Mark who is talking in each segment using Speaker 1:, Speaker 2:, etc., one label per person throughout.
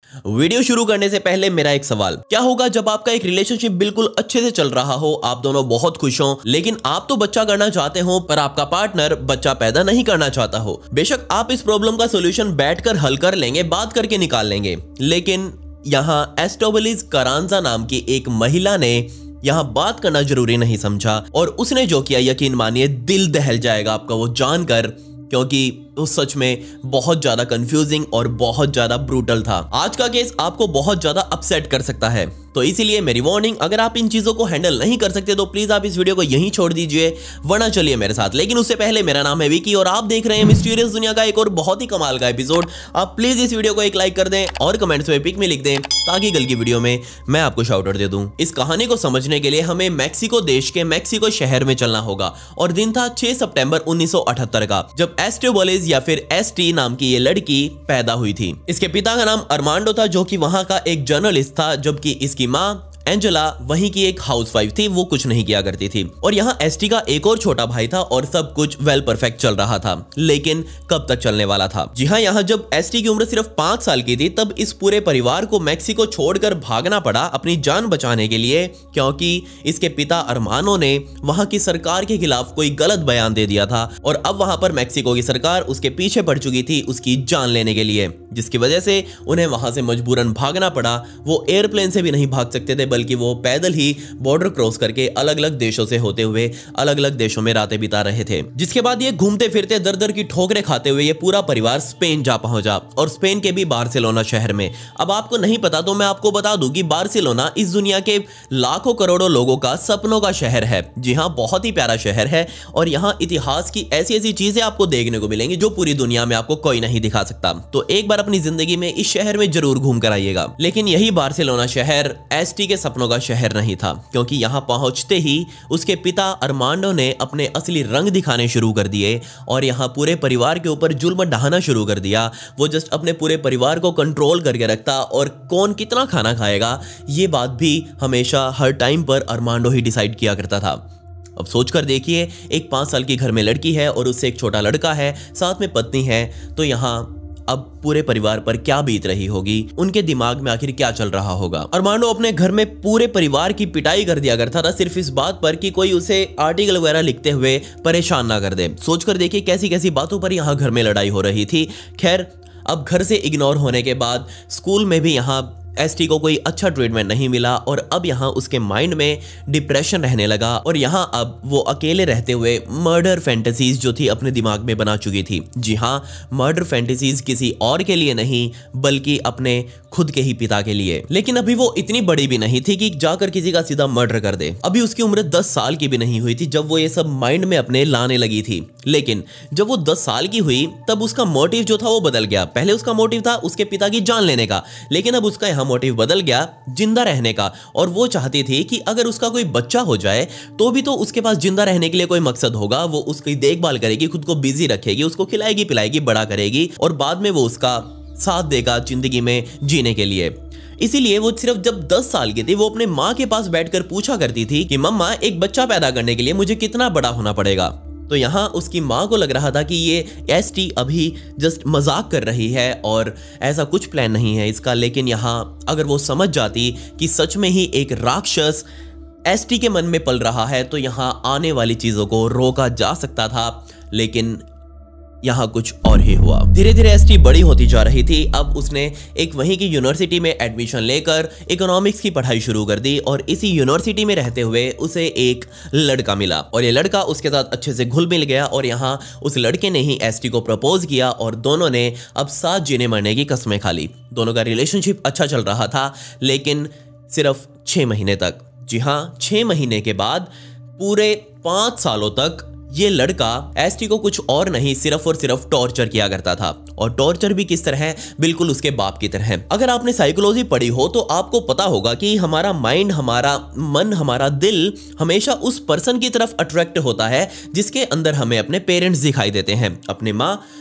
Speaker 1: Video शुरू करने से पहले मेरा एक सवाल, क्या होगा जब आपका एक रिलेशनशिप बिल्कुल अच्छे से चल रहा हो, आप दोनों बहुत खुश हो, लेकिन आप तो बच्चा करना चाहते हो पर आपका पार्टनर बच्चा पैदा नहीं करना चाहता हो। बेशक आप इस प्रॉब्लम का सॉल्यूशन बैठकर हल कर लेंगे, बात करके निकाल लेंगे, लेकिन यहाँ एस्टोबलिस करांजा नाम की एक महिला ने यहाँ बात करना जरूरी नहीं समझा और उसने जो किया, यकीन मानिए दिल दहल जाएगा आपका वो जानकर, क्योंकि वो सच में बहुत ज्यादा कंफ्यूजिंग और बहुत ज्यादा ब्रूटल था। आज का केस आपको बहुत ज्यादा अपसेट कर सकता है, तो इसीलिए मेरी वार्निंग, अगर आप इन चीजों को हैंडल नहीं कर सकते तो प्लीज आप इस वीडियो को यहीं छोड़ दीजिए, वरना चलिए मेरे साथ। लेकिन उससे पहले, मेरा नाम है विकी और आप देख रहे हैं मिस्टीरियस दुनिया का एक और बहुत ही कमाल का एपिसोड। आप प्लीज इस वीडियो को एक लाइक कर दें और कमेंट्स में पिक में लिख दें ताकि कल की वीडियो में मैं आपको शाउट आउट दे दूं। इस कहानी को समझने के लिए हमें मैक्सिको देश के मैक्सिको शहर में चलना होगा और दिन था 6 सितंबर 1978 का, जब एस्टोबलिस या फिर एसटी नाम की ये लड़की पैदा हुई थी। इसके पिता का नाम अरमांडो था, जो कि वहां का एक जर्नलिस्ट था, जबकि इसकी मां एंजेला वहीं की एक हाउसवाइफ थी, वो कुछ नहीं किया करती थी। और यहाँ एसटी का एक और छोटा भाई था और सब कुछ वेल परफेक्ट चल रहा था, लेकिन कब तक चलने वाला था। जी हाँ, यहाँ जब एसटी की उम्र सिर्फ 5 साल की थी तब इस पूरे परिवार को मैक्सिको छोड़कर भागना पड़ा अपनी जान बचाने के लिए, क्योंकि इसके पिता अरमानो ने वहां की सरकार के खिलाफ कोई गलत बयान दे दिया था और अब वहां पर मैक्सिको की सरकार उसके पीछे पड़ चुकी थी उसकी जान लेने के लिए, जिसकी वजह से उन्हें वहां से मजबूरन भागना पड़ा। वो एयरप्लेन से भी नहीं भाग सकते थे, बल्कि वो पैदल ही बॉर्डर क्रॉस करके अलग अलग देशों से होते हुए अलग अलग देशों में रातें बिता रहे थे। जिसके बाद ये घूमते फिरते दर दर की ठोकरें खाते हुए ये पूरा परिवार स्पेन जा पहुंचा और स्पेन के भी बार्सिलोना शहर में। अब आपको नहीं पता तो मैं आपको बता दूं कि बार्सिलोना इस दुनिया के लाखों करोड़ों लोगों का सपनों का शहर है। जी हाँ, बहुत ही प्यारा शहर है और यहाँ इतिहास की ऐसी ऐसी चीजें आपको देखने को मिलेंगी जो पूरी दुनिया में आपको कोई नहीं दिखा सकता। तो एक बार अपनी जिंदगी में इस शहर में जरूर घूम कर आइएगा। लेकिन यही बार्सिलोना शहर एसटी के सपनों का शहर नहीं था, क्योंकि यहां पहुंचते ही उसके पिता अरमांडो ने अपने असली रंग दिखाने शुरू कर दिए और यहां पूरे परिवार के ऊपर जुल्म ढाना शुरू कर दिया। वो जस्ट अपने पूरे परिवार को कंट्रोल करके रखता और कौन कितना खाना खाएगा ये बात भी हमेशा हर टाइम पर अरमांडो ही डिसाइड किया करता था। अब सोचकर देखिए, एक 5 साल की घर में लड़की है और उससे एक छोटा लड़का है, साथ में पत्नी है, तो यहाँ अब पूरे परिवार पर क्या बीत रही होगी, उनके दिमाग में आखिर क्या चल रहा होगा। अरमांडो अपने घर में पूरे परिवार की पिटाई कर दिया करता था सिर्फ इस बात पर कि कोई उसे आर्टिकल वगैरह लिखते हुए परेशान ना कर दे। सोचकर देखिए कैसी कैसी बातों पर यहाँ घर में लड़ाई हो रही थी। खैर, अब घर से इग्नोर होने के बाद स्कूल में भी यहाँ एसटी को कोई अच्छा ट्रीटमेंट नहीं मिला और अब यहाँ उसके माइंड में डिप्रेशन रहने लगा और यहाँ अब वो अकेले रहते हुए मर्डर फैंटेसीज जो थी अपने दिमाग में बना चुकी थी। जी हाँ, मर्डर फैंटेसीज किसी और के लिए नहीं बल्कि अपने खुद के ही पिता के लिए। लेकिन अभी वो इतनी बड़ी भी नहीं थी कि जाकर किसी का सीधा मर्डर कर दे। अभी उसकी उम्र 10 साल की भी नहीं हुई थी जब वो ये सब माइंड में अपने लाने लगी थी। लेकिन जब वो 10 साल की हुई तब उसका मोटिव जो था वो बदल गया। पहले उसका मोटिव था उसके पिता की जान लेने का, लेकिन अब उसका यहाँ मोटिव बदल गया जिंदा रहने का। और वो चाहती थी कि अगर उसका कोई बच्चा हो जाए तो भी तो उसके पास जिंदा रहने के लिए कोई मकसद होगा, वो उसकी देखभाल करेगी, खुद को बिजी रखेगी, उसको खिलाएगी पिलाएगी, बड़ा करेगी और बाद में वो उसका साथ देगा जिंदगी में जीने के लिए। इसीलिए वो सिर्फ जब 10 साल की थी वो अपने माँ के पास बैठकर पूछा करती थी कि मम्मा, एक बच्चा पैदा करने के लिए मुझे कितना बड़ा होना पड़ेगा। तो यहाँ उसकी माँ को लग रहा था कि ये एसटी अभी जस्ट मजाक कर रही है और ऐसा कुछ प्लान नहीं है इसका। लेकिन यहाँ अगर वो समझ जाती कि सच में ही एक राक्षस एसटी के मन में पल रहा है तो यहाँ आने वाली चीजों को रोका जा सकता था। लेकिन यहाँ कुछ और ही हुआ। धीरे धीरे एसटी बड़ी होती जा रही थी। अब उसने एक वहीं की यूनिवर्सिटी में एडमिशन लेकर इकोनॉमिक्स की पढ़ाई शुरू कर दी और इसी यूनिवर्सिटी में रहते हुए उसे एक लड़का मिला और ये लड़का उसके साथ अच्छे से घुल मिल गया और यहाँ उस लड़के ने ही एसटी को प्रपोज किया और दोनों ने अब साथ जीने मरने की कसमें खा ली। दोनों का रिलेशनशिप अच्छा चल रहा था, लेकिन सिर्फ 6 महीने तक। जी हाँ, 6 महीने के बाद पूरे 5 सालों तक ये लड़का एसटी को कुछ और नहीं सिर्फ और सिर्फ टॉर्चर किया करता था। और टॉर्चर भी किस तरह है, बिल्कुल उसके बाप की तरह। अगर आपने साइकोलॉजी पढ़ी हो तो आपको पता होगा कि हमारा माइंड, हमारा मन, हमारा दिल हमेशा उस पर्सन की तरफ अट्रैक्ट होता है जिसके अंदर हमें अपने पेरेंट्स दिखाई देते हैं। अपनी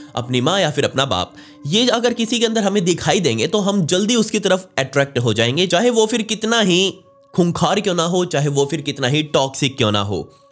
Speaker 1: माँ या फिर अपना बाप, ये अगर किसी के अंदर हमें दिखाई देंगे तो हम जल्दी उसकी तरफ अट्रैक्ट हो जाएंगे, चाहे वो फिर कितना ही खूंखार क्यों ना हो, चाहे वो फिर कितना ही टॉक्सिक क्यों ना हो।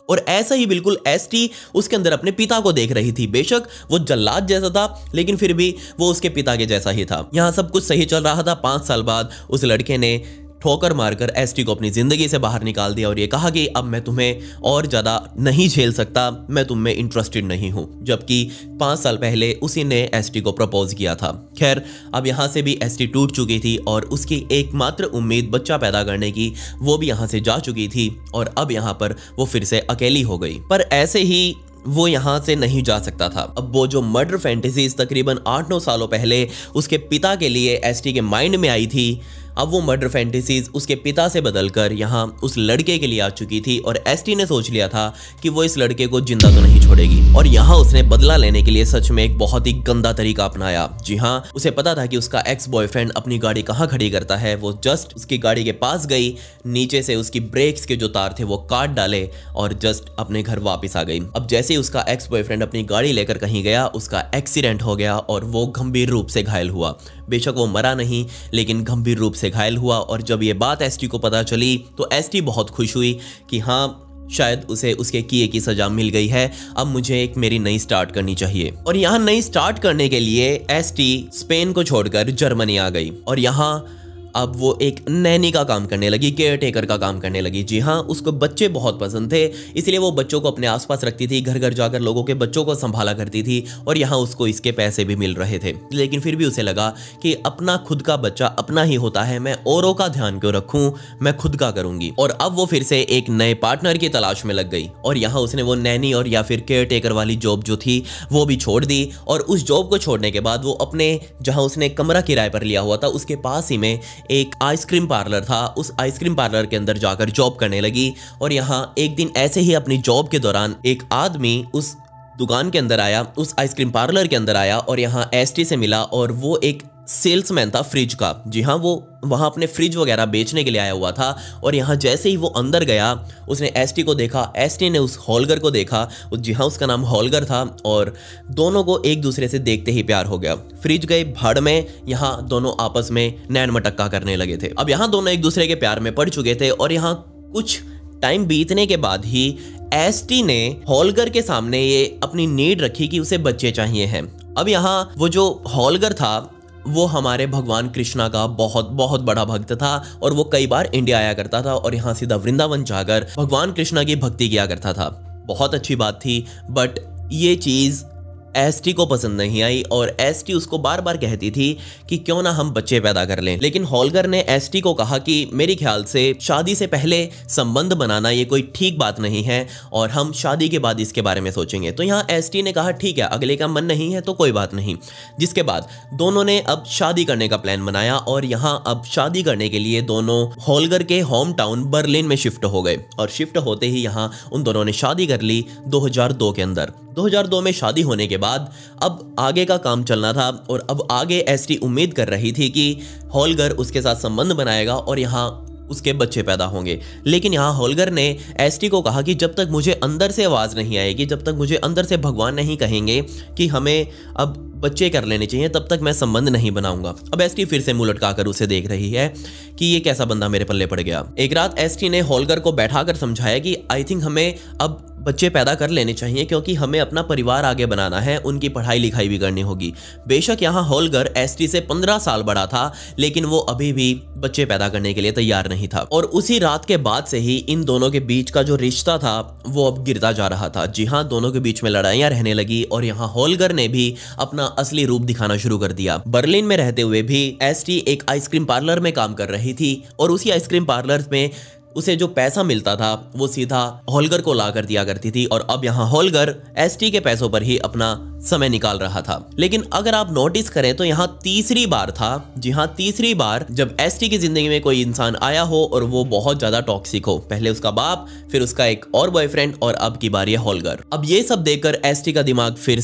Speaker 1: और ऐसा ही बिल्कुल एसटी उसके अंदर अपने पिता को देख रही थी। बेशक वो जल्लाद जैसा था, लेकिन फिर भी वो उसके पिता के जैसा ही था। यहाँ सब कुछ सही चल रहा था। 5 साल बाद उस लड़के ने ठोकर मारकर एसटी को अपनी जिंदगी से बाहर निकाल दिया और ये कहा कि अब मैं तुम्हें और ज्यादा नहीं झेल सकता, मैं तुम में इंटरेस्टेड नहीं हूं। जबकि 5 साल पहले उसी ने एसटी को प्रपोज किया था। खैर, अब यहां से भी एसटी टूट चुकी थी और उसकी एकमात्र उम्मीद बच्चा पैदा करने की, वो भी यहां से जा चुकी थी और अब यहां पर वो फिर से अकेली हो गई। पर ऐसे ही वो यहाँ से नहीं जा सकता था। अब वो जो मर्डर फैंटेसीज तकरीबन 8-9 सालों पहले उसके पिता के लिए एसटी के माइंड में आई थी, अब वो मर्डर फैंटेसीज उसके पिता से बदलकर यहाँ उस लड़के के लिए आ चुकी थी और एसटी ने सोच लिया था कि वो इस लड़के को जिंदा तो नहीं छोड़ेगी। और यहाँ उसने बदला लेने के लिए सच में एक बहुत ही गंदा तरीका अपनाया। जी हाँ, उसे पता था कि उसका एक्स बॉयफ्रेंड अपनी गाड़ी कहाँ खड़ी करता है। वो जस्ट उसकी गाड़ी के पास गई, नीचे से उसकी ब्रेक्स के जो तार थे वो काट डाले और जस्ट अपने घर वापस आ गई। अब जैसे ही उसका एक्स बॉयफ्रेंड अपनी गाड़ी लेकर कहीं गया, उसका एक्सीडेंट हो गया और वो गंभीर रूप से घायल हुआ। बेशक वो मरा नहीं, लेकिन गंभीर रूप से घायल हुआ। और जब ये बात एसटी को पता चली तो एसटी बहुत खुश हुई कि हाँ, शायद उसे उसके किए की सजा मिल गई है, अब मुझे एक मेरी नई स्टार्ट करनी चाहिए। और यहाँ नई स्टार्ट करने के लिए एसटी स्पेन को छोड़कर जर्मनी आ गई और यहाँ अब वो एक नैनी का काम करने लगी, केयर टेकर का काम करने लगी। जी हाँ, उसको बच्चे बहुत पसंद थे, इसलिए वो बच्चों को अपने आसपास रखती थी, घर घर जाकर लोगों के बच्चों को संभाला करती थी और यहाँ उसको इसके पैसे भी मिल रहे थे। लेकिन फिर भी उसे लगा कि अपना खुद का बच्चा अपना ही होता है, मैं औरों का ध्यान क्यों रखूं, मैं खुद का करूंगी। और अब वो फिर से एक नए पार्टनर की तलाश में लग गई और यहाँ उसने वो नैनी और या फिर केयर टेकर वाली जॉब जो थी वो भी छोड़ दी। और उस जॉब को छोड़ने के बाद वो अपने जहाँ उसने कमरा किराए पर लिया हुआ था उसके पास ही में एक आइसक्रीम पार्लर था, उस आइसक्रीम पार्लर के अंदर जाकर जॉब करने लगी। और यहाँ एक दिन ऐसे ही अपनी जॉब के दौरान एक आदमी उस दुकान के अंदर आया, उस आइसक्रीम पार्लर के अंदर आया और यहाँ एसटी से मिला और वो एक सेल्समैन था फ्रिज का। जी हाँ, वो वहाँ अपने फ्रिज वगैरह बेचने के लिए आया हुआ था। और यहाँ जैसे ही वो अंदर गया, उसने एसटी को देखा, एसटी ने उस हॉलगर को देखा। जी हाँ, उसका नाम हॉलगर था और दोनों को एक दूसरे से देखते ही प्यार हो गया। फ्रिज गए भाड़ में, यहाँ दोनों आपस में नैन मटक्का करने लगे थे। अब यहाँ दोनों एक दूसरे के प्यार में पड़ चुके थे और यहाँ कुछ टाइम बीतने के बाद ही एसटी ने हॉलगर के सामने ये अपनी नीड रखी कि उसे बच्चे चाहिए हैं। अब यहाँ वो जो हॉलगर था वो हमारे भगवान कृष्णा का बहुत बहुत बड़ा भक्त था और वो कई बार इंडिया आया करता था और यहाँ सीधा वृंदावन जाकर भगवान कृष्णा की भक्ति किया करता था। बहुत अच्छी बात थी, बट ये चीज़ एसटी को पसंद नहीं आई और एसटी उसको बार बार कहती थी कि क्यों ना हम बच्चे पैदा कर लें। लेकिन हॉलगर ने एसटी को कहा कि मेरे ख्याल से शादी से पहले संबंध बनाना ये कोई ठीक बात नहीं है और हम शादी के बाद इसके बारे में सोचेंगे। तो यहाँ एसटी ने कहा ठीक है, अगले का मन नहीं है तो कोई बात नहीं। जिसके बाद दोनों ने अब शादी करने का प्लान बनाया और यहाँ अब शादी करने के लिए दोनों हॉलगर के होम टाउन बर्लिन में शिफ्ट हो गए। और शिफ्ट होते ही यहाँ उन दोनों ने शादी कर ली 2002 के अंदर। 2002 में शादी होने के बाद अब आगे का काम चलना था और अब आगे एसटी उम्मीद कर रही थी कि हॉलगर उसके साथ संबंध बनाएगा और यहाँ उसके बच्चे पैदा होंगे। लेकिन यहाँ हॉलगर ने एसटी को कहा कि जब तक मुझे अंदर से आवाज़ नहीं आएगी, जब तक मुझे अंदर से भगवान नहीं कहेंगे कि हमें अब बच्चे कर लेने चाहिए, तब तक मैं संबंध नहीं बनाऊंगा। अब एसटी फिर से मुंह लटकाकर उसे देख रही है कि ये कैसा बंदा मेरे पल्ले पड़ गया। एक रात एसटी ने हॉलगर को बैठाकर समझाया कि आई थिंक हमें अब बच्चे पैदा कर लेने चाहिए क्योंकि हमें अपना परिवार आगे बनाना है, उनकी पढ़ाई लिखाई भी करनी होगी। बेशक यहाँ हॉलगर एसटी से 15 साल बड़ा था, लेकिन वो अभी भी बच्चे पैदा करने के लिए तैयार नहीं था। और उसी रात के बाद से ही इन दोनों के बीच का जो रिश्ता था वो अब गिरता जा रहा था। जी हाँ, दोनों के बीच में लड़ाइयाँ रहने लगी और यहाँ हॉलगर ने भी अपना असली रूप दिखाना शुरू कर दिया। बर्लिन में रहते हुए भी एसटी एक आइसक्रीम पार्लर में काम कर रही थी और उसी आइसक्रीम पार्लर में उसे जो पैसा मिलता था वो सीधा हॉलगर को ला कर दिया करती थी। और अब यहाँ हॉलगर एसटी के पैसों पर ही अपना समय निकाल रहा था। लेकिन अगर आप नोटिस करें तो यहाँ तीसरी बार था, जी हाँ तीसरी बार, जब एसटी की जिंदगी में कोई इंसान आया हो और वो बहुत ज्यादा टॉक्सिक हो। पहले उसका बाप, फिर उसका एक और बॉयफ्रेंड और अब की बारी है हॉलगर। अब ये सब देखकर एसटी का दिमाग फिर से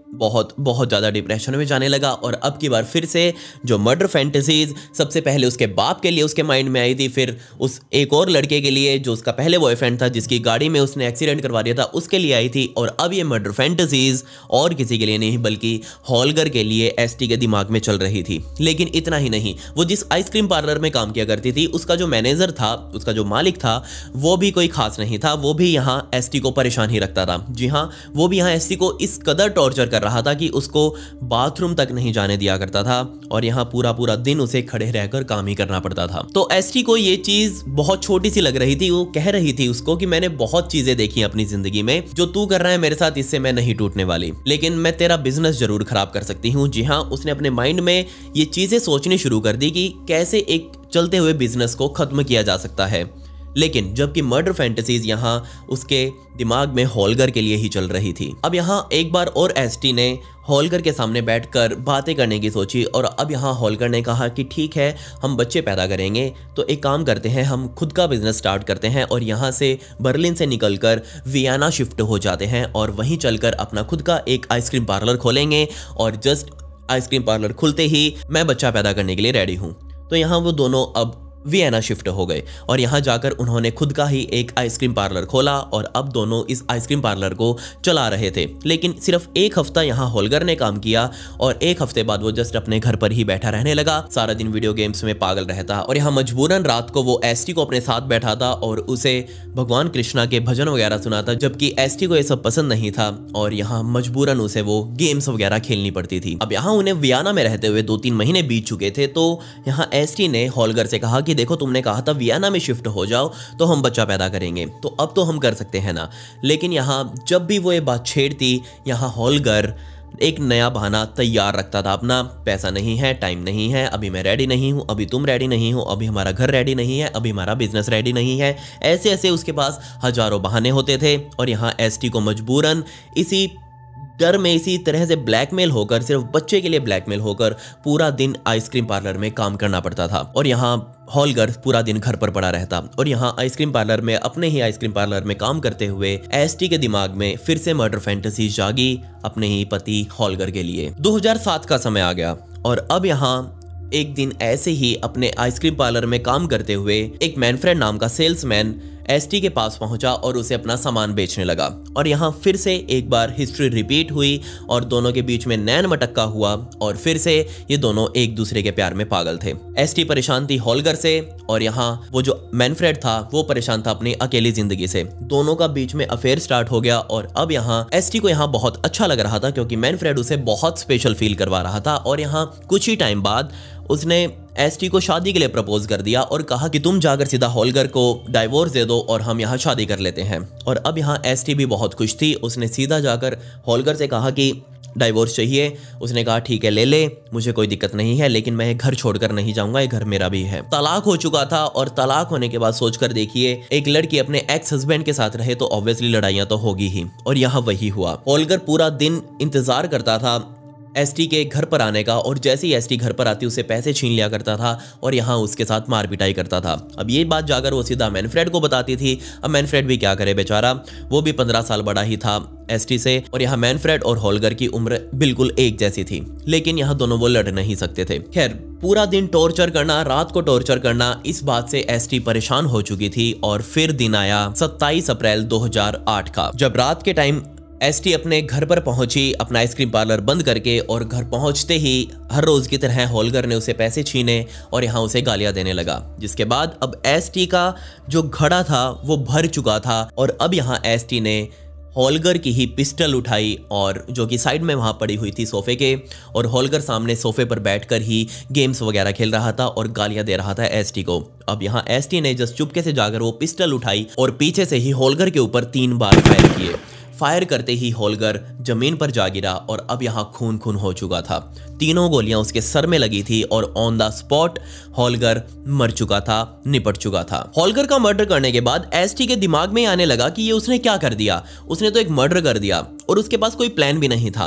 Speaker 1: बहुत बहुत ज़्यादा डिप्रेशन में जाने लगा। और अब की बार फिर से जो मर्डर फैंटेसीज सबसे पहले उसके बाप के लिए उसके माइंड में आई थी, फिर उस एक और लड़के के लिए जो उसका पहले बॉयफ्रेंड था जिसकी गाड़ी में उसने एक्सीडेंट करवा दिया था उसके लिए आई थी, और अब ये मर्डर फैंटेसीज और किसी के लिए नहीं बल्कि हॉलगर के लिए एसटी के दिमाग में चल रही थी। लेकिन इतना ही नहीं, वो जिस आइसक्रीम पार्लर में काम किया करती थी उसका जो मैनेजर था, उसका जो मालिक था, वो भी कोई खास नहीं था, वो भी यहाँ एसटी को परेशान ही रखता था। जी हाँ, वो भी यहाँ एसटी को इस कदर टॉर्चर कर रहा था कि उसको बाथरूम तक नहीं जाने दिया करता था और यहाँ पूरा पूरा दिन उसे खड़े रहकर काम ही करना पड़ता था। तो एसटी को ये चीज बहुत छोटी सी लग रही थी। वो कह रही थी उसको कि मैंने बहुत चीजें देखी अपनी जिंदगी में, जो तू कर रहा है मेरे साथ इससे मैं नहीं टूटने वाली, लेकिन मैं तेरा बिजनेस जरूर खराब कर सकती हूँ। जी हाँ, उसने अपने माइंड में ये चीजें सोचनी शुरू कर दी कि कैसे एक चलते हुए बिजनेस को खत्म किया जा सकता है। लेकिन जबकि मर्डर फैंटेसीज यहाँ उसके दिमाग में हॉलगर के लिए ही चल रही थी। अब यहाँ एक बार और एसटी ने हॉलगर के सामने बैठकर बातें करने की सोची, और अब यहाँ हॉलगर ने कहा कि ठीक है, हम बच्चे पैदा करेंगे तो एक काम करते हैं, हम खुद का बिजनेस स्टार्ट करते हैं और यहाँ से बर्लिन से निकलकर वियना शिफ्ट हो जाते हैं और वहीं चलकर अपना खुद का एक आइसक्रीम पार्लर खोलेंगे, और जस्ट आइसक्रीम पार्लर खुलते ही मैं बच्चा पैदा करने के लिए रेडी हूँ। तो यहाँ वो दोनों अब वियना शिफ्ट हो गए और यहाँ जाकर उन्होंने खुद का ही एक आइसक्रीम पार्लर खोला और अब दोनों इस आइसक्रीम पार्लर को चला रहे थे। लेकिन सिर्फ एक हफ्ता यहाँ हॉलगर ने काम किया और एक हफ्ते बाद वो जस्ट अपने घर पर ही बैठा रहने लगा, सारा दिन वीडियो गेम्स में पागल रहता। और यहाँ मजबूरन रात को वो एसटी को अपने साथ बैठा था और उसे भगवान कृष्णा के भजन वगैरह सुनाता, जबकि एसटी को ये सब पसंद नहीं था और यहाँ मजबूरन उसे वो गेम्स वगैरह खेलनी पड़ती थी। अब यहाँ उन्हें वियना में रहते हुए 2-3 महीने बीत चुके थे, तो यहाँ एसटी ने हॉलगर से कहा कि देखो, तुमने कहा था वियना में शिफ्ट हो जाओ तो हम बच्चा पैदा करेंगे, तो अब तो हम कर सकते हैं ना। लेकिन यहाँ जब भी वो ये बात छेड़ती, यहाँ हॉलगर एक नया बहाना तैयार रखता था अपना, पैसा नहीं है, टाइम नहीं है, अभी मैं रेडी नहीं हूँ, अभी तुम रेडी नहीं हो, अभी हमारा घर रेडी नहीं है, अभी हमारा बिजनेस रेडी नहीं है। ऐसे ऐसे उसके पास हजारों बहाने होते थे और यहाँ एसटी को मजबूरन इसी डर में, इसी तरह से ब्लैकमेल होकर, सिर्फ बच्चे के लिए ब्लैकमेल होकर पूरा दिन आइसक्रीम पार्लर में काम करना पड़ता था। और यहाँ हॉलगर पूरा दिन घर पर पड़ा रहता और यहाँ आइसक्रीम पार्लर में, अपने ही आइसक्रीम पार्लर में काम करते हुए एसटी के दिमाग में फिर से मर्डर फैंटेसी जागी अपने ही पति हॉलगर के लिए। 2007 का समय आ गया और अब यहाँ एक दिन ऐसे ही अपने आइसक्रीम पार्लर में काम करते हुए एक मैनफ्रेड नाम का सेल्समैन एसटी के पास पहुंचा और उसे अपना सामान बेचने लगा। और यहाँ फिर से एक बार हिस्ट्री रिपीट हुई और दोनों के बीच में नैन मटक्का हुआ और फिर से ये दोनों एक दूसरे के प्यार में पागल थे। एसटी परेशान थी हॉलगर से और यहाँ वो जो मैनफ्रेड था वो परेशान था अपनी अकेली जिंदगी से। दोनों का बीच में अफेयर स्टार्ट हो गया और अब यहाँ एसटी को यहाँ बहुत अच्छा लग रहा था क्योंकि मैनफ्रेड उसे बहुत स्पेशल फील करवा रहा था। और यहाँ कुछ ही टाइम बाद उसने एसटी को शादी के लिए प्रपोज कर दिया और कहा कि तुम जाकर सीधा हॉलगर को डाइवोर्स दे दो और हम यहाँ शादी कर लेते हैं। और अब यहाँ एसटी भी बहुत खुश थी, उसने सीधा जाकर हॉलगर से कहा कि डाइवोर्स चाहिए। उसने कहा ठीक है, ले ले, मुझे कोई दिक्कत नहीं है, लेकिन मैं घर छोड़कर नहीं जाऊंगा, ये घर मेरा भी है। तलाक हो चुका था और तलाक होने के बाद सोचकर देखिए, एक लड़की अपने एक्स हस्बैंड के साथ रहे तो ऑब्वियसली लड़ाइयां तो होगी ही, और यहाँ वही हुआ। हॉलगर पूरा दिन इंतजार करता था एसटी के घर पर आने का और जैसे ही एसटी घर पर आती उसे पैसे छीन लिया करता था और यहाँ उसके साथ मार पिटाई करता था। अब ये बात जाकर वो सीधा मैनफ्रेड को बताती थी। अब मैनफ्रेड भी क्या करे बेचारा, वो भी 15 साल बड़ा ही था एसटी से और यहाँ मैनफ्रेड और हॉलगर की उम्र बिल्कुल एक जैसी थी, लेकिन यहाँ दोनों वो लड़ नहीं सकते थे। खैर, पूरा दिन टॉर्चर करना, रात को टॉर्चर करना, इस बात से एसटी परेशान हो चुकी थी। और फिर दिन आया 27 अप्रैल 2008 का, जब रात के टाइम एसटी अपने घर पर पहुंची अपना आइसक्रीम पार्लर बंद करके, और घर पहुंचते ही हर रोज की तरह हॉलगर ने उसे पैसे छीने और यहाँ उसे गालियां देने लगा। जिसके बाद अब एसटी का जो घड़ा था वो भर चुका था और अब यहाँ एसटी ने हॉलगर की ही पिस्टल उठाई और जो कि साइड में वहाँ पड़ी हुई थी सोफे के, और हॉलगर सामने सोफे पर बैठकर ही गेम्स वगैरह खेल रहा था और गालियां दे रहा था एसटी को। अब यहाँ एसटी ने जस्ट चुपके से जाकर वो पिस्टल उठाई और पीछे से ही हॉलगर के ऊपर 3 बार फायर किए। फायर करते ही हॉलगर जमीन पर जा गिरा और अब यहाँ खून खून हो चुका था। 3 गोलियां उसके सर में लगी थी और ऑन द स्पॉट हॉलगर मर चुका था, निपट चुका था। हॉलगर का मर्डर करने के बाद एसटी के दिमाग में आने लगा कि ये उसने क्या कर दिया, उसने तो एक मर्डर कर दिया और उसके पास कोई प्लान भी नहीं था।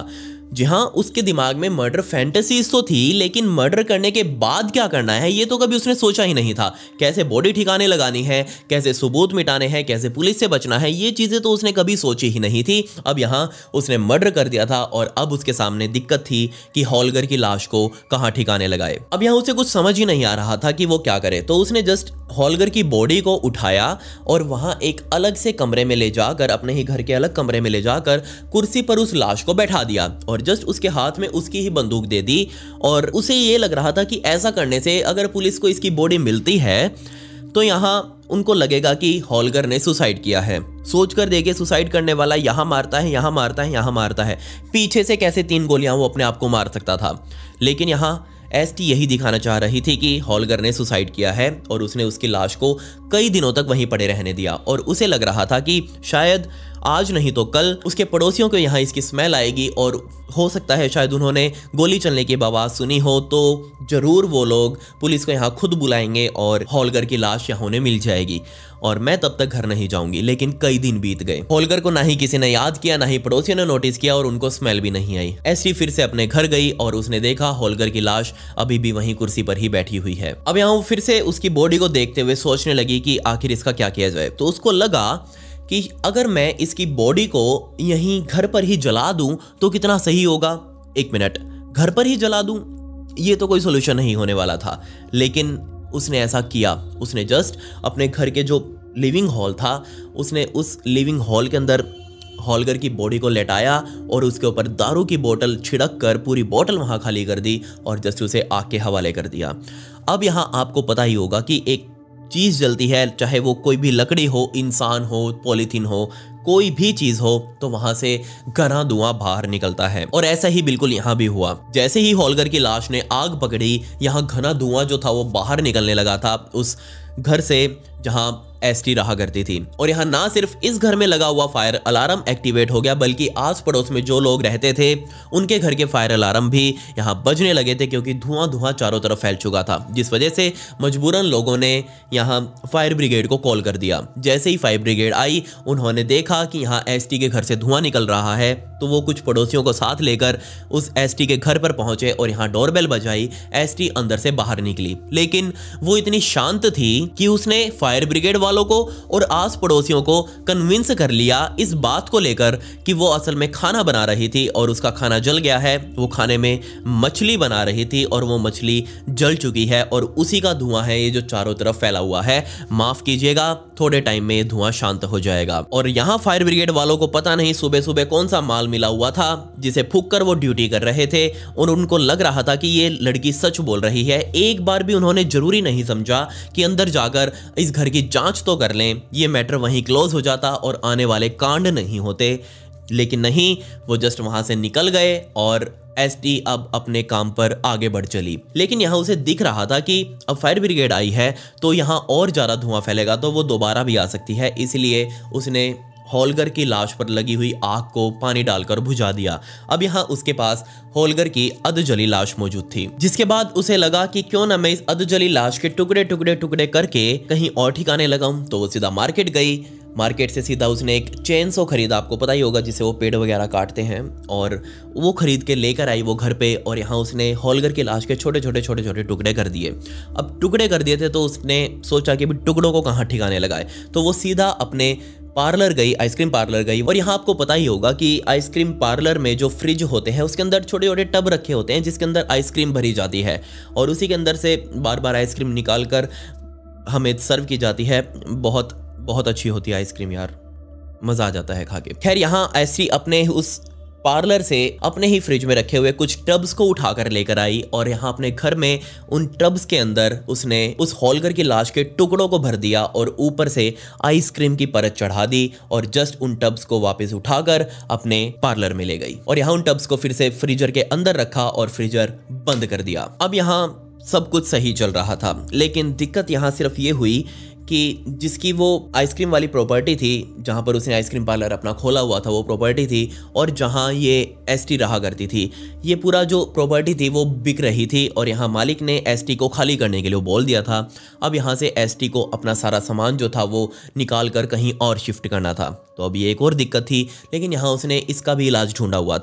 Speaker 1: जी हाँ, उसके दिमाग में मर्डर फैंटेसीज तो थी, लेकिन मर्डर करने के बाद क्या करना है ये तो कभी उसने सोचा ही नहीं था। कैसे बॉडी ठिकाने लगानी है, कैसे सबूत मिटाने हैं, कैसे पुलिस से बचना है, ये चीजें तो उसने कभी सोची ही नहीं थी। अब यहाँ उसने मर्डर कर दिया था और अब उसके सामने दिक्कत थी कि हॉलगर की लाश को कहाँ ठिकाने लगाए। अब यहाँ उसे कुछ समझ ही नहीं आ रहा था कि वो क्या करे, तो उसने जस्ट हॉलगर की बॉडी को उठाया और वहां एक अलग से कमरे में ले जाकर, अपने ही घर के अलग कमरे में ले जाकर कुर्सी पर उस लाश को बैठा दिया और जस्ट उसके हाथ में उसकी ही बंदूक दे दी। और उसे ये लग रहा था कि ऐसा करने से अगर पुलिस को इसकी बॉडी मिलती है तो यहाँ उनको लगेगा कि हॉलगर ने सुसाइड किया है। सोचकर देखिए, सुसाइड करने वाला यहाँ मारता है, यहाँ मारता है, यहाँ मारता है, पीछे से कैसे 3 गोलियां वो अपने आप को मार सकता था। लेकिन यहाँ एसटी यही दिखाना चाह रही थी कि हॉलगर ने सुसाइड किया है और उसने उसकी लाश को कई दिनों तक वहीं पड़े रहने दिया और उसे लग रहा था कि शायद आज नहीं तो कल उसके पड़ोसियों को यहाँ इसकी स्मेल आएगी और हो सकता है शायद उन्होंने गोली चलने की आवाज़ सुनी हो तो जरूर वो लोग पुलिस को यहाँ खुद बुलाएंगे और हॉलगर की लाश यहाँ उन्हें मिल जाएगी और मैं तब तक घर नहीं जाऊंगी। लेकिन कई दिन बीत गए, हॉलगर को ना ही किसी ने याद किया, ना ही पड़ोसियों ने नोटिस किया और उनको स्मेल भी नहीं आई। एसटी फिर से अपने घर गई और उसने देखा हॉलगर की लाश अभी भी वहीं कुर्सी पर ही बैठी हुई है। अब यहाँ वो फिर से उसकी बॉडी को देखते हुए सोचने लगी कि आखिर इसका क्या किया जाए। तो उसको लगा कि अगर मैं इसकी बॉडी को यहीं घर पर ही जला दूं तो कितना सही होगा। 1 मिनट, घर पर ही जला दूं, ये तो कोई सोल्यूशन नहीं होने वाला था। लेकिन उसने ऐसा किया, उसने जस्ट अपने घर के जो लिविंग हॉल था, उसने उस लिविंग हॉल के अंदर हॉलगर की बॉडी को लेटाया और उसके ऊपर दारू की बोतल छिड़क कर पूरी बोतल वहां खाली कर दी और जस्ट उसे आग के हवाले कर दिया। अब यहाँ आपको पता ही होगा कि एक चीज जलती है, चाहे वो कोई भी लकड़ी हो, इंसान हो, पॉलीथीन हो, कोई भी चीज हो, तो वहां से घना धुआं बाहर निकलता है। और ऐसा ही बिल्कुल यहाँ भी हुआ। जैसे ही हॉलगर की लाश ने आग पकड़ी, यहाँ घना धुआं जो था वो बाहर निकलने लगा था उस घर से जहां एसटी रहा करती थी। और यहाँ ना सिर्फ इस घर में लगा हुआ फायर अलार्म एक्टिवेट हो गया, बल्कि आस पड़ोस में जो लोग रहते थे उनके घर के फायर अलार्म भी यहाँ बजने लगे थे, क्योंकि धुआं चारों तरफ फैल चुका था, जिस वजह से मजबूरन लोगों ने यहाँ फायर ब्रिगेड को कॉल कर दिया। जैसे ही फायर ब्रिगेड आई, उन्होंने देखा कि यहाँ एसटी के घर से धुआं निकल रहा है, तो वो कुछ पड़ोसियों को साथ लेकर उस एसटी के घर पर पहुंचे और यहाँ डोरबेल बजाई। एसटी अंदर से बाहर निकली, लेकिन वो इतनी शांत थी कि उसने फायर ब्रिगेड वालों को और आस पड़ोसियों को कन्विंस कर लिया इस बात को लेकर कि वो असल में खाना बना रही थी और उसका खाना जल गया है। वो खाने में मछली बना रही थी और वो मछली जल चुकी है और उसी का धुआं है ये जो चारों तरफ फैला हुआ है। माफ कीजिएगा, थोड़े टाइम में धुआं शांत हो जाएगा। और यहाँ फायर ब्रिगेड वालों को पता नहीं सुबह सुबह कौन सा माल मिला हुआ था जिसे फूंक कर वो ड्यूटी कर रहे थे और उनको लग रहा था कि ये लड़की सच बोल रही है। एक बार भी उन्होंने जरूरी नहीं समझा कि अंदर जाकर इस घर की जांच तो कर लें, ये मैटर वहीं क्लोज हो जाता और आने वाले कांड नहीं होते। लेकिन नहीं, वो जस्ट वहां से निकल गए और एसटी अब अपने काम पर आगे बढ़ चली। लेकिन यहाँ उसे दिख रहा था कि अब फायर ब्रिगेड आई है तो यहाँ और ज्यादा धुआं फैलेगा, तो वो दोबारा भी आ सकती है। इसलिए उसने हॉलगर की लाश पर लगी हुई आग को पानी डालकर बुझा दिया। अब यहाँ उसके पास हॉलगर की अधजली लाश मौजूद थी, जिसके बाद उसे लगा कि क्यों ना मैं इस अधजली लाश के टुकड़े टुकड़े टुकड़े करके कहीं और ठिकाने लगाऊं। तो वो सीधा मार्केट गई। मार्केट से सीधा उसने एक चेनसो खरीदा, आपको पता ही होगा जिसे वो पेड़ वगैरह काटते हैं, और वो खरीद के लेकर आई वो घर पे। और यहाँ उसने हॉलगर की लाश के छोटे छोटे टुकड़े कर दिए। अब टुकड़े कर दिए थे तो उसने सोचा कि टुकड़ों को कहाँ ठिकाने लगाए, तो वो सीधा अपने पार्लर गई, आइसक्रीम पार्लर गई। और यहाँ आपको पता ही होगा कि आइसक्रीम पार्लर में जो फ्रिज होते हैं उसके अंदर छोटे छोटे टब रखे होते हैं जिसके अंदर आइसक्रीम भरी जाती है और उसी के अंदर से बार बार आइसक्रीम निकाल कर हमें सर्व की जाती है। बहुत बहुत अच्छी होती है आइसक्रीम यार, मजा आ जाता है खा के। खैर यहाँ ऐसी अपने उस पार्लर से अपने ही फ्रिज में रखे हुए कुछ टब्स को उठाकर लेकर आई और यहाँ अपने घर में उन टब्स के अंदर उसने उस हॉलगर की लाश के टुकड़ों को भर दिया और ऊपर से आइसक्रीम की परत चढ़ा दी और जस्ट उन टब्स को वापस उठाकर अपने पार्लर में ले गई। और यहाँ उन टब्स को फिर से फ्रीजर के अंदर रखा और फ्रीजर बंद कर दिया। अब यहाँ सब कुछ सही चल रहा था, लेकिन दिक्कत यहाँ सिर्फ ये हुई कि जिसकी वो आइसक्रीम वाली प्रॉपर्टी थी, जहाँ पर उसने आइसक्रीम पार्लर अपना खोला हुआ था, वो प्रॉपर्टी थी और जहाँ ये एसटी रहा करती थी, ये पूरा जो प्रॉपर्टी थी वो बिक रही थी और यहाँ मालिक ने एसटी को खाली करने के लिए बोल दिया था। अब यहाँ से एसटी को अपना सारा सामान जो था वो निकाल कर कहीं और शिफ्ट करना था। तो अब ये एक और दिक्कत थी, लेकिन यहाँ उसने इसका भी इलाज ढूंढा हुआ था।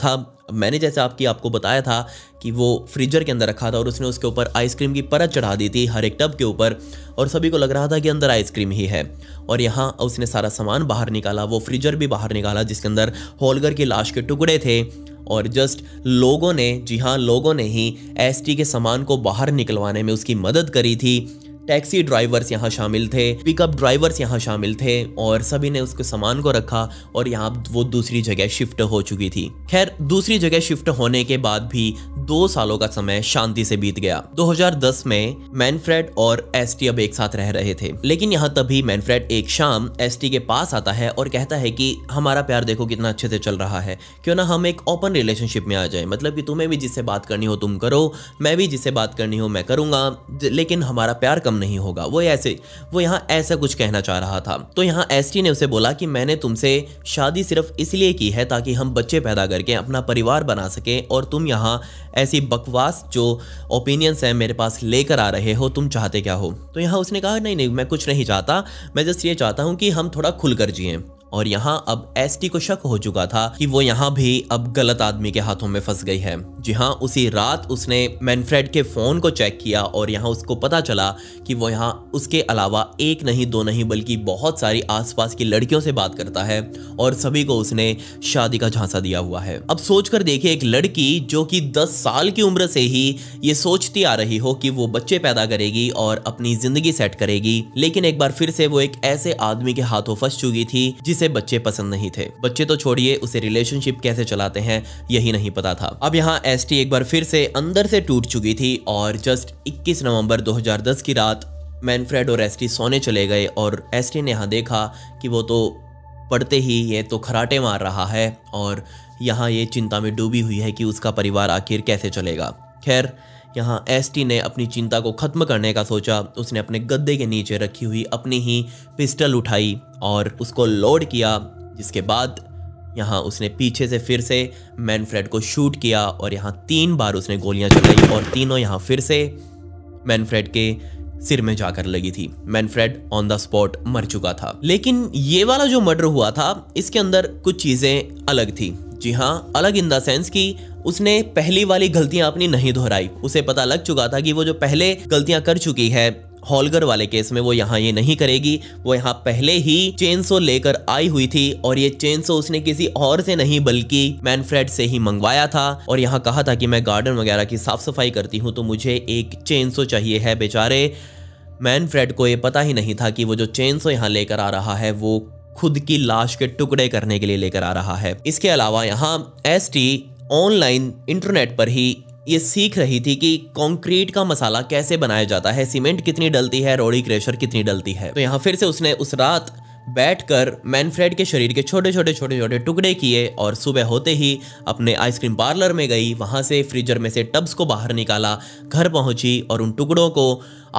Speaker 1: मैंने जैसे आपको बताया था कि वो फ्रीजर के अंदर रखा था और उसने उसके ऊपर आइसक्रीम की परत चढ़ा दी थी हर एक टब के ऊपर, और सभी को लग रहा था कि अंदर आइसक्रीम ही है। और यहाँ उसने सारा सामान बाहर निकाला, वो फ्रीजर भी बाहर निकाला जिसके अंदर होलगर की लाश के टुकड़े थे। और जस्ट लोगों ने, जी हाँ लोगों ने ही एसटी के सामान को बाहर निकलवाने में उसकी मदद करी थी। टैक्सी ड्राइवर्स यहाँ शामिल थे, पिकअप ड्राइवर्स यहाँ शामिल थे, और सभी ने उसके सामान को रखा और यहाँ वो दूसरी जगह शिफ्ट हो चुकी थी। खैर, दूसरी जगह शिफ्ट होने के बाद भी 2 सालों का समय शांति से बीत गया। 2010 में मैनफ्रेड और एसटी अब एक साथ रह रहे थे, लेकिन यहाँ तभी मैनफ्रेड एक शाम एसटी के पास आता है और कहता है कि हमारा प्यार देखो कितना अच्छे से चल रहा है, क्यों ना हम एक ओपन रिलेशनशिप में आ जाए, मतलब कि तुम्हें भी जिससे बात करनी हो तुम करो, मैं भी जिससे बात करनी हो मैं करूंगा, लेकिन हमारा प्यार कम नहीं होगा। वो यहाँ ऐसा कुछ कहना चाह रहा था। तो यहाँ एसटी ने उसे बोला कि मैंने तुमसे शादी सिर्फ इसलिए की है ताकि हम बच्चे पैदा करके अपना परिवार बना सके, और तुम यहाँ ऐसी बकवास जो ओपिनियंस है मेरे पास लेकर आ रहे हो, तुम चाहते क्या हो? तो यहाँ उसने कहा नहीं मैं कुछ नहीं चाहता, मैं जस्ट ये चाहता हूँ कि हम थोड़ा खुलकर जिएं। और यहाँ अब एसटी को शक हो चुका था कि वो यहाँ भी अब गलत आदमी के हाथों में फंस गई है। जी हाँ, उसी रात उसने मैनफ्रेड के फोन को चेक किया और यहाँ उसको पता चला कि वो यहाँ उसके अलावा 1 नहीं 2 नहीं बल्कि बहुत सारी आसपास की लड़कियों से बात करता है, और सभी को उसने शादी का झांसा दिया हुआ है। अब सोचकर देखिए, एक लड़की जो कि 10 साल की उम्र से ही ये सोचती आ रही हो कि वो बच्चे पैदा करेगी और अपनी जिंदगी सेट करेगी, लेकिन एक बार फिर से वो एक ऐसे आदमी के हाथों फंस चुकी थी जिसे बच्चे पसंद नहीं थे। बच्चे तो छोड़िए, उसे रिलेशनशिप कैसे चलाते हैं यही नहीं पता था। अब यहाँ एसटी एक बार फिर से अंदर से टूट चुकी थी, और जस्ट 21 नवंबर 2010 की रात मैनफ्रेड और एसटी सोने चले गए, और एसटी ने यहाँ देखा कि वो तो पढ़ते ही ये तो खराटे मार रहा है, और यहाँ ये चिंता में डूबी हुई है कि उसका परिवार आखिर कैसे चलेगा। खैर, यहाँ एसटी ने अपनी चिंता को ख़त्म करने का सोचा। उसने अपने गद्दे के नीचे रखी हुई अपनी ही पिस्टल उठाई और उसको लोड किया, जिसके बाद यहाँ उसने पीछे से फिर से मैनफ्रेड को शूट किया, और यहाँ 3 बार उसने गोलियां चलाई, और तीनों यहाँ फिर से मैनफ्रेड के सिर में जाकर लगी थी। मैनफ्रेड ऑन द स्पॉट मर चुका था। लेकिन ये वाला जो मर्डर हुआ था, इसके अंदर कुछ चीज़ें अलग थी। जी हाँ, अलग इन द सेंस कि उसने पहली वाली गलतियां अपनी नहीं दोहराई। उसे पता लग चुका था कि वो जो पहले गलतियां कर चुकी है होलगर वाले केस में, वो यहाँ ये नहीं करेगी। वो यहाँ पहले ही चेनसो लेकर आई हुई थी, और ये चेनसो उसने किसी और से नहीं बल्कि मैनफ्रेड से ही मंगवाया था, और यहाँ कहा था कि मैं गार्डन वगैरह की साफ सफाई करती हूँ तो मुझे एक चेनसो चाहिए है। बेचारे मैनफ्रेड को ये पता ही नहीं था कि वो जो चेनसो यहाँ लेकर आ रहा है वो खुद की लाश के टुकड़े करने के लिए लेकर आ रहा है। इसके अलावा यहाँ एसटी ऑनलाइन इंटरनेट पर ही ये सीख रही थी कि कंक्रीट का मसाला कैसे बनाया जाता है, सीमेंट कितनी डलती है, रोड़ी क्रशर कितनी डलती है। तो यहाँ फिर से उसने उस रात बैठकर मैनफ्रेड के शरीर के छोटे छोटे टुकड़े किए, और सुबह होते ही अपने आइसक्रीम पार्लर में गई, वहाँ से फ्रीजर में से टब्स को बाहर निकाला, घर पहुँची और उन टुकड़ों को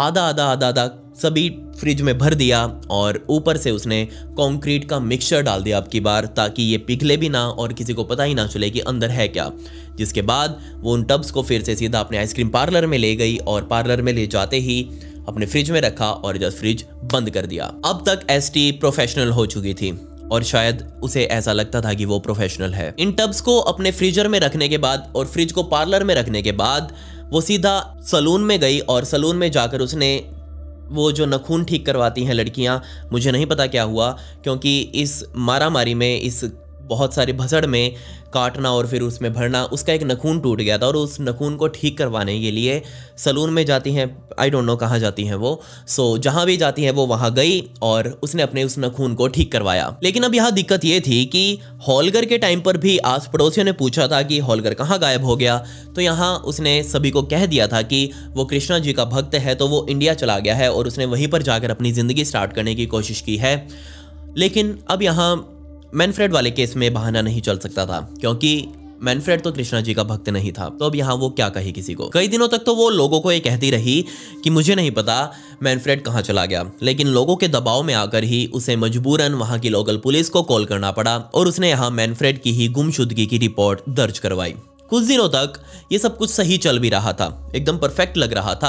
Speaker 1: आधा सभी फ्रिज में भर दिया, और ऊपर से उसने कंक्रीट का मिक्सचर डाल दिया अब की बार, ताकि ये पिघले भी ना और किसी को पता ही ना चले कि अंदर है क्या। जिसके बाद वो उन टब्स को फिर से सीधा अपने आइसक्रीम पार्लर में ले गई, और पार्लर में ले जाते ही अपने फ्रिज में रखा और जस्ट फ्रिज बंद कर दिया। अब तक एसटी प्रोफेशनल हो चुकी थी, और शायद उसे ऐसा लगता था कि वो प्रोफेशनल है। इन टब्स को अपने फ्रीजर में रखने के बाद और फ्रिज को पार्लर में रखने के बाद वो सीधा सलून में गई, और सलून में जाकर उसने वो जो नखून ठीक करवाती हैं लड़कियां, मुझे नहीं पता क्या हुआ, क्योंकि इस मारामारी में, इस बहुत सारी भसड़ में काटना और फिर उसमें भरना, उसका एक नखून टूट गया था, और उस नखून को ठीक करवाने के लिए सलून में जाती हैं, आई डोंट नो कहाँ जाती हैं वो। जहाँ भी जाती हैं वो वहाँ गई और उसने अपने उस नखून को ठीक करवाया। लेकिन अब यहाँ दिक्कत ये थी कि होलगर के टाइम पर भी आस पड़ोसियों ने पूछा था कि होलगर कहाँ गायब हो गया, तो यहाँ उसने सभी को कह दिया था कि वो कृष्णा जी का भक्त है, तो वो इंडिया चला गया है और उसने वहीं पर जाकर अपनी ज़िंदगी स्टार्ट करने की कोशिश की है। लेकिन अब यहाँ मैनफ्रेड वाले केस में बहाना नहीं चल सकता था, क्योंकि मैनफ्रेड तो कृष्णा जी का भक्त नहीं था। तो अब यहाँ वो क्या कहे किसी को। कई दिनों तक तो वो लोगों को ये कहती रही कि मुझे नहीं पता मैनफ्रेड कहाँ चला गया, लेकिन लोगों के दबाव में आकर ही उसे मजबूरन वहाँ की लोकल पुलिस को कॉल करना पड़ा, और उसने यहाँ मैनफ्रेड की ही गुमशुदगी की रिपोर्ट दर्ज करवाई। कुछ दिनों तक ये सब कुछ सही चल भी रहा था, एकदम परफेक्ट लग रहा था,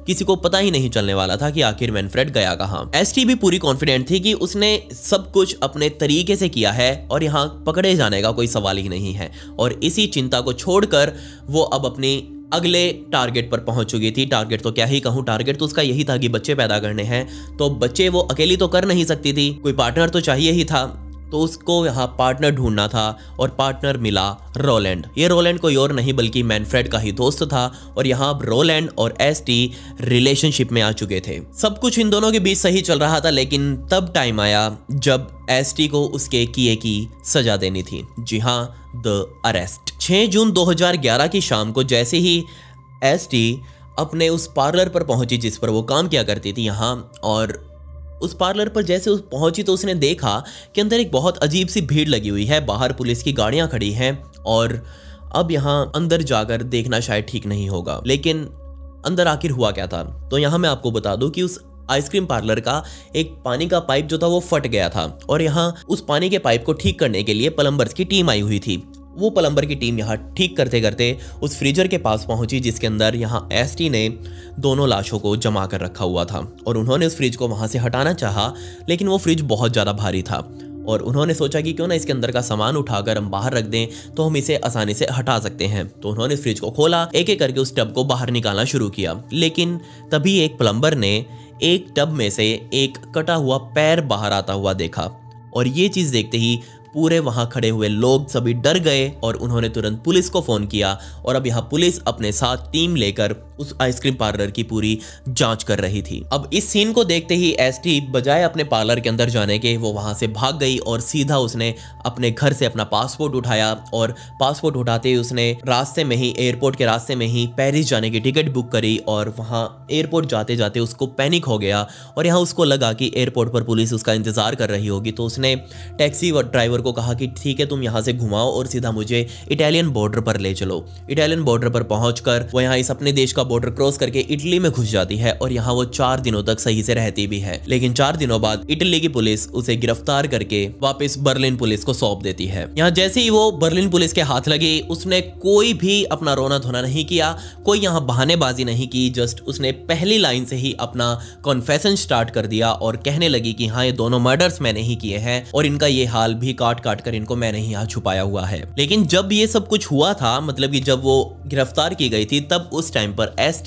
Speaker 1: किसी को पता ही नहीं चलने वाला था कि आखिर मैनफ्रेड गया कहाँ। एसटी भी पूरी कॉन्फिडेंट थी कि उसने सब कुछ अपने तरीके से किया है और यहाँ पकड़े जाने का कोई सवाल ही नहीं है, और इसी चिंता को छोड़कर वो अब अपनी अगले टारगेट पर पहुंच चुकी थी। टारगेट तो क्या ही कहूँ, टारगेट तो उसका यही था कि बच्चे पैदा करने हैं। तो बच्चे वो अकेली तो कर नहीं सकती थी, कोई पार्टनर तो चाहिए ही था। तो उसको यहाँ पार्टनर ढूंढना था और पार्टनर मिला रोलैंड। ये रोलैंड कोई और नहीं बल्कि मैनफ्रेड का ही दोस्त था, और यहाँ अब रोलैंड और एसटी रिलेशनशिप में आ चुके थे। सब कुछ इन दोनों के बीच सही चल रहा था, लेकिन तब टाइम आया जब एसटी को उसके किए की सजा देनी थी। जी हाँ, द अरेस्ट। 6 जून 2011 की शाम को जैसे ही एसटी अपने उस पार्लर पर पहुंची जिस पर वो काम किया करती थी यहाँ, और उस पार्लर पर जैसे उस पहुंची तो उसने देखा कि अंदर एक बहुत अजीब सी भीड़ लगी हुई है, बाहर पुलिस की गाड़ियां खड़ी हैं, और अब यहाँ अंदर जाकर देखना शायद ठीक नहीं होगा। लेकिन अंदर आखिर हुआ क्या था, तो यहाँ मैं आपको बता दूं कि उस आइसक्रीम पार्लर का एक पानी का पाइप जो था वो फट गया था, और यहाँ उस पानी के पाइप को ठीक करने के लिए प्लम्बर्स की टीम आई हुई थी। वो प्लम्बर की टीम यहाँ ठीक करते करते उस फ्रीजर के पास पहुंची जिसके अंदर यहाँ एसटी ने दोनों लाशों को जमा कर रखा हुआ था, और उन्होंने उस फ्रिज को वहां से हटाना चाहा, लेकिन वो फ्रिज बहुत ज़्यादा भारी था, और उन्होंने सोचा कि क्यों ना इसके अंदर का सामान उठाकर हम बाहर रख दें तो हम इसे आसानी से हटा सकते हैं। तो उन्होंने फ्रिज को खोला, एक एक करके उस टब को बाहर निकालना शुरू किया, लेकिन तभी एक प्लम्बर ने एक टब में से एक कटा हुआ पैर बाहर आता हुआ देखा, और ये चीज़ देखते ही पूरे वहां खड़े हुए लोग सभी डर गए और उन्होंने तुरंत पुलिस को फोन किया, और अब यहाँ पुलिस अपने साथ टीम लेकर उस आइसक्रीम पार्लर की पूरी जांच कर रही थी। अब इस सीन को देखते ही एसटी बजाय अपने पार्लर के अंदर जाने के वो वहां से भाग गई, और सीधा उसने अपने घर से अपना पासपोर्ट उठाया, और पासपोर्ट उठाते ही उसने रास्ते में ही एयरपोर्ट के रास्ते में ही पेरिस जाने की टिकट बुक करी, और वहां एयरपोर्ट जाते जाते उसको पैनिक हो गया, और यहाँ उसको लगा कि एयरपोर्ट पर पुलिस उसका इंतजार कर रही होगी। तो उसने टैक्सी और ड्राइवर को कहा कि ठीक है, तुम यहाँ से घुमाओ और सीधा मुझे इटालियन बॉर्डर पर ले चलो। इटालियन बॉर्डर पर पहुंचकर वो यहाँ इस अपने देश का बॉर्डर क्रॉस करके इटली में घुस जाती है, और यहाँ वो 4 दिनों तक सही से रहती भी है। लेकिन 4 दिनों बाद इटली की पुलिस उसे गिरफ्तार करके वापस बर्लिन पुलिस को सौंप देती है। यहाँ जैसे ही वो बर्लिन पुलिस के हाथ लगी, उसने कोई भी अपना रोना धोना नहीं किया, कोई यहाँ बहानेबाजी नहीं की, जस्ट उसने पहली लाइन से ही अपना कॉन्फेशन स्टार्ट कर दिया और कहने लगी कि हाँ, ये दोनों मर्डर्स मैंने ही किए हैं, और इनका ये हाल भी काट काट कर इनको मैंने ही यहाँ छुपाया हुआ है। लेकिन जब ये सब कुछ हुआ था, मतलब कि जब वो गिरफ्तार की गई थी, तब उस टाइम पर एसटी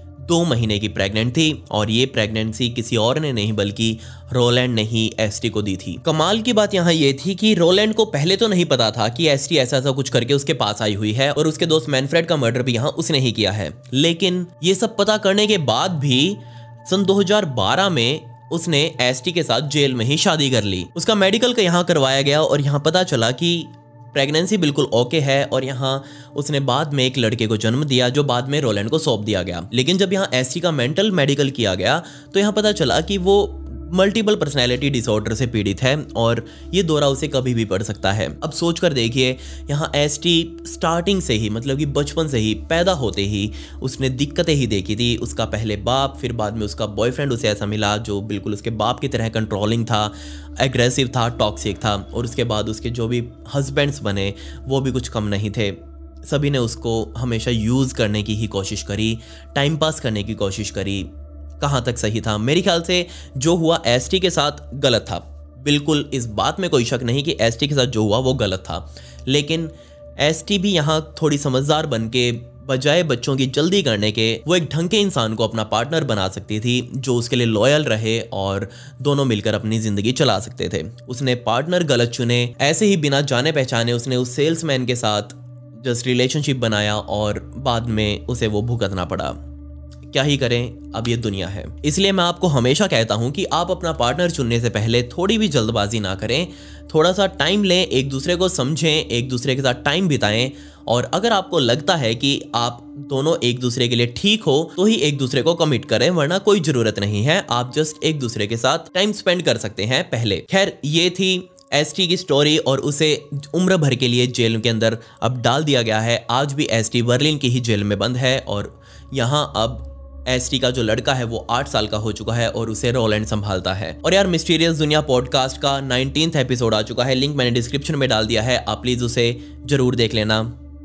Speaker 1: 2 महीने की प्रेग्नेंट थी, और ये प्रेगनेंसी किसी और ने नहीं बल्कि रोलैंड ने ही एसटी को दी थी। कमाल की बात यहाँ ये थी कि रोलैंड को पहले तो नहीं पता था कि एसटी ऐसा कुछ करके उसके पास आई हुई है, और उसके दोस्त मैनफ्रेड का मर्डर भी यहाँ उसने ही किया है। लेकिन ये सब पता करने के बाद भी सन 2012 में उसने एसटी के साथ जेल में ही शादी कर ली। उसका मेडिकल का यहाँ करवाया गया, और यहाँ पता चला कि प्रेगनेंसी बिल्कुल ओके है, और यहाँ उसने बाद में एक लड़के को जन्म दिया जो बाद में रोलैंड को सौंप दिया गया। लेकिन जब यहाँ एसटी का मेंटल मेडिकल किया गया तो यहाँ पता चला कि वो मल्टीपल पर्सनैलिटी डिसऑर्डर से पीड़ित है, और ये दौरा उसे कभी भी पड़ सकता है। अब सोच कर देखिए, यहाँ एसटी स्टार्टिंग से ही, मतलब कि बचपन से ही, पैदा होते ही उसने दिक्कतें ही देखी थी। उसका पहले बाप, फिर बाद में उसका बॉयफ्रेंड उसे ऐसा मिला जो बिल्कुल उसके बाप की तरह कंट्रोलिंग था, एग्रेसिव था, टॉक्सिक था, और उसके बाद उसके जो भी हस्बैंड्स बने वो भी कुछ कम नहीं थे। सभी ने उसको हमेशा यूज़ करने की ही कोशिश करी, टाइम पास करने की कोशिश करी। कहाँ तक सही था? मेरे ख्याल से जो हुआ एसटी के साथ गलत था, बिल्कुल इस बात में कोई शक नहीं कि एसटी के साथ जो हुआ वो गलत था। लेकिन एसटी भी यहाँ थोड़ी समझदार बन के, बजाय बच्चों की जल्दी करने के, वो एक ढंग के इंसान को अपना पार्टनर बना सकती थी जो उसके लिए लॉयल रहे और दोनों मिलकर अपनी जिंदगी चला सकते थे। उसने पार्टनर गलत चुने, ऐसे ही बिना जाने पहचाने उसने उस सेल्समैन के साथ जस्ट रिलेशनशिप बनाया, और बाद में उसे वो भुगतना पड़ा। क्या ही करें, अब ये दुनिया है। इसलिए मैं आपको हमेशा कहता हूं कि आप अपना पार्टनर चुनने से पहले थोड़ी भी जल्दबाजी ना करें, थोड़ा सा टाइम लें, एक दूसरे को समझें, एक दूसरे के साथ टाइम बिताएं, और अगर आपको लगता है कि आप दोनों एक दूसरे के लिए ठीक हो तो ही एक दूसरे को कमिट करें, वरना कोई जरूरत नहीं है। आप जस्ट एक दूसरे के साथ टाइम स्पेंड कर सकते हैं पहले। खैर, ये थी एसटी की स्टोरी, और उसे उम्र भर के लिए जेल के अंदर अब डाल दिया गया है। आज भी एसटी बर्लिन की ही जेल में बंद है, और यहाँ अब एसटी का जो लड़का है वो 8 साल का हो चुका है और उसे रोलैंड संभालता है। और यार, मिस्टीरियस दुनिया पॉडकास्ट का 19th एपिसोड आ चुका है, लिंक मैंने डिस्क्रिप्शन में डाल दिया है, आप प्लीज उसे जरूर देख लेना।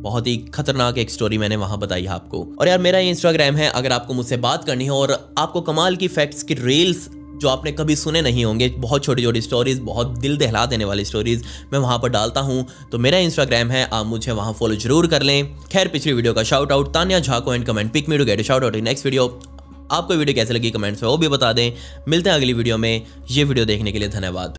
Speaker 1: बहुत ही खतरनाक एक स्टोरी मैंने वहां बताई है आपको। और यार मेरा ये इंस्टाग्राम है, अगर आपको मुझसे बात करनी हो और आपको कमाल की फैक्ट्स की रील्स जो आपने कभी सुने नहीं होंगे, बहुत छोटी छोटी स्टोरीज, बहुत दिल दहला देने वाली स्टोरीज मैं वहां पर डालता हूं, तो मेरा इंस्टाग्राम है, आप मुझे वहां फॉलो जरूर कर लें। खैर पिछली वीडियो का शाउट आउट तानिया झा को and comment pick me to get a shout out in next video. आपको वीडियो कैसे लगी कमेंट्स में वो भी बता दें। मिलते हैं अगली वीडियो में। ये वीडियो देखने के लिए धन्यवाद।